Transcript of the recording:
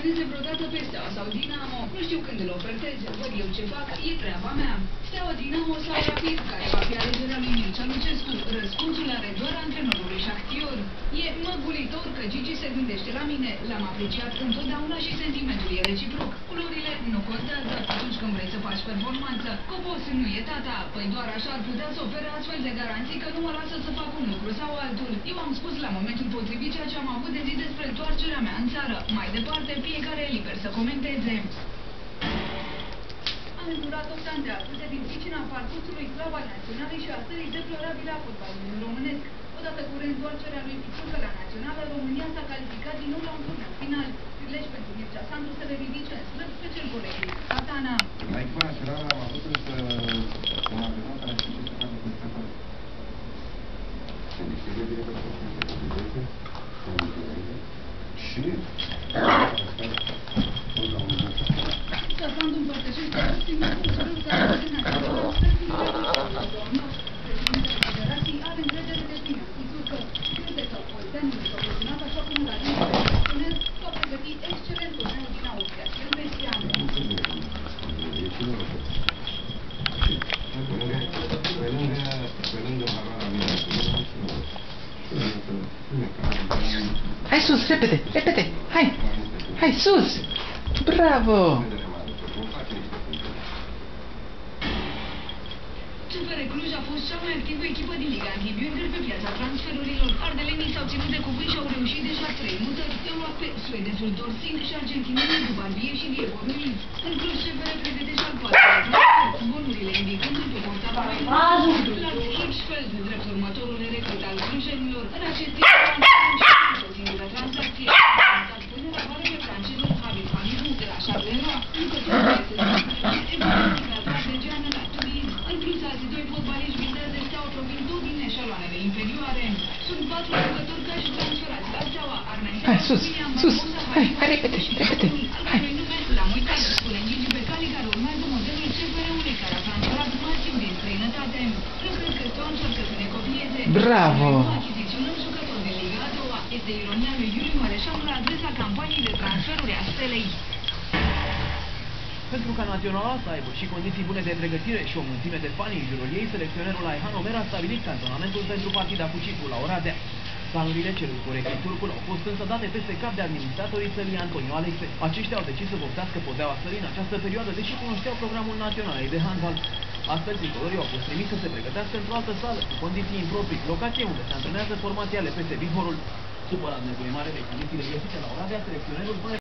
antreneze vreodată pe Steaua sau Dinamo. Nu știu când îl ofertez, văd eu ce fac, e treaba mea. Steaua, Dinamo sau Rapid, care va fi alegerea lui Mircea Lucescu. Răspunsul are doar antrenorului Șahtior. E măgulitor că Gigi se gândește la mine. L-am apreciat întotdeauna și sentimentul e reciproc. Culorile nu contează atunci când vrei să faci performanță. Copos nu e tata, păi doar așa ar putea să ofere astfel de garanții că nu mă lasă să fac un lucru sau altul. Eu am spus la momentul potrivit ceea ce am avut de zis despre întoarcerea mea în țară. Mai departe, fiecare e liber să comenteze. Am îndurat 8 ani de atâtea din pricina parcursului slab al naționalei și a stării deplorabile a fotbalului românesc. Odată cu reîntoarcerea lui Pitucă la națională, România s-a calificat din nou la un turneu final. Prilej pentru Mircea Sandu să le ridice în slăb pe cel colectiv. Satana. La echipa națională am avut însă un antrenor care a știut ce să facă cu jucători. Și Sandu împărtășește ultimul cursul care a fost național. Președintele Federației are încredere de plină. Sigur că crede că Olteanul s-a poziționat așa cum l-a zis profesionist, va pregăti excelent turneul din Austria și Elveția. Pe lângă valoarea mea, hai sus, repede, repede, hai, hai sus, bravo! CFR Cluj a fost cea mai activă echipă din Liga Antibiotică pe piața transferurilor. Ardelenii s-au ținut de cuvânt și au reușit deja 3 mutări. Eu luat pe suedezul Dorsin și argentinenii Dubarbie și Diego Ruiz. În Cluj, CFR pregătește al 4-lea transfer, bonurile indicându-l pe portarul Lars Hirschfeld, drept următorul recrut al clujenilor. În acest timp, o singură tranzacție. Până la vale pe francezul Javier Panibu de la Charleroi. În plus, alții 2 fotbaliști vizează de Steaua provin tot din eșaloanele inferioare. Sunt 4 jucători care și transferați la Steaua. Hai, sus, sus, hai, hai, repede, repede, hai. L-am uitat, spune Gigi Becali, care urmează modelul CFR-ului, care a transferat maxim din străinătate. Nu cred că Steaua încearcă să ne copieze. Bravo! Achiziționăm jucători din Liga a doua. Este ironia lui Iuliu Măreșanu la adresa campaniei de transferuri a Stelei. Pentru ca naționala să aibă și condiții bune de pregătire și o mulțime de fani în jurul ei, selecționerul Ayhan Omer a stabilit cantonamentul pentru partida cu Ciprul la Oradea. Planurile celui cu rechet turcul au fost însă date peste cap de administratorii țării Antonio Alexe. Aceștia au decis să vopsească podeaua țării în această perioadă, deși cunoșteau programul național de handbal. Astfel, tricolorii au fost trimiși să se pregătească într-o altă sală, cu condiții improprii, locație unde se antrenează formația LPS Bihorul. Supărat nevoie mare de condițiile găsite la Oradea, selecționerul